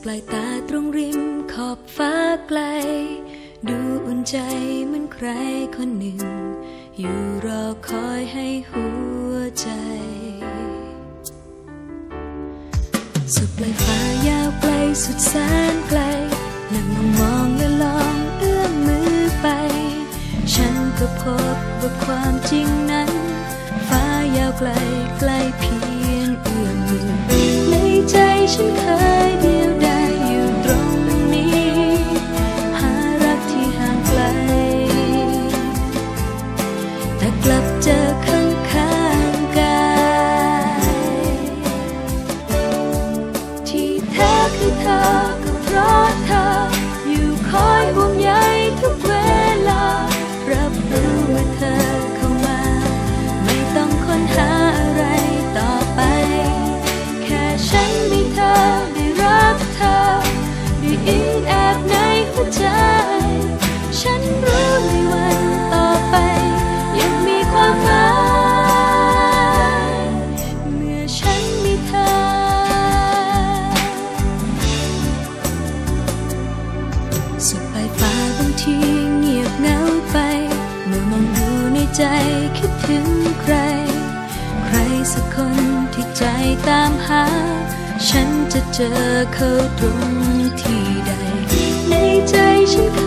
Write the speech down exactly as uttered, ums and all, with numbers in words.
ปลายตาตรงริมขอบฟ้าไกลดูอุ่นใจเหมือนใครคนหนึ่งอยู่รอคอยให้หัวใจสุดปลายฟ้ายาวไกลสุดแสนไกลนั่งมองและลองเอื้อมมือไปฉันก็พบว่าความจริงนั้นฟ้ายาวไกลใกล้เพียงเอื้อมมือในใจฉันเคยเดียวดายอยู่ตรงนี้หารักที่ห่างไกลแต่กลับเจอข้างข้างกายที่แท้คือเธอก็เพราะเธออยู่คอยห่วงใยทุกเวลารับรู้ว่าเธอเข้ามาไม่ต้องค้นหาอะไรต่อไปแค่ฉันมีเธอได้รักเธอด้วยอิงแอบในหัวใจฉันรู้ในวันต่อไปยังมีความหมายเมื่อฉันมีเธอสุดปลายฟ้าบางทีเงียบเหงาไปเมื่อมองดูในใจคิดถึงใครใครสักคนที่ใจตามหาฉันจะเจอเขาตรงที่ใดในใจฉัน